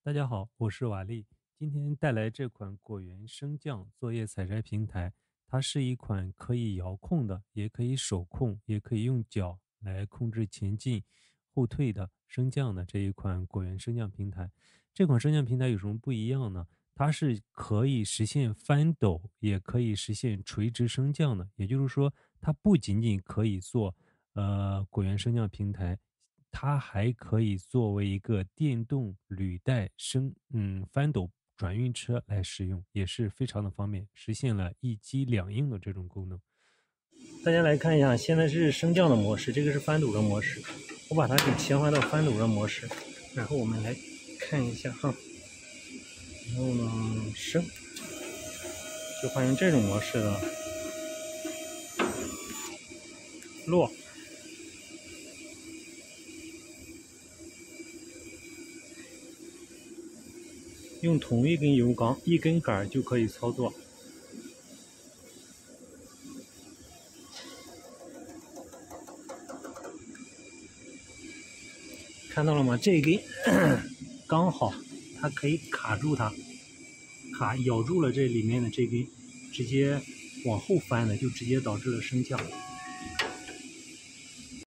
大家好，我是瓦力，今天带来这款果园升降作业采摘平台。它是一款可以遥控的，也可以手控，也可以用脚来控制前进、后退的升降的这一款果园升降平台。这款升降平台有什么不一样呢？它是可以实现翻斗，也可以实现垂直升降的。也就是说，它不仅仅可以做果园升降平台，它还可以作为一个电动履带翻斗转运车来使用，也是非常的方便，实现了一机两用的这种功能。 大家来看一下，现在是升降的模式，这个是翻斗的模式。我把它给切换到翻斗的模式，然后我们来看一下哈。然后呢，升就换成这种模式的落。用同一根油缸、一根杆就可以操作。看到了吗？这一根刚好，它可以卡住它，咬住了这里面的这根，直接往后翻的，就直接导致了升降。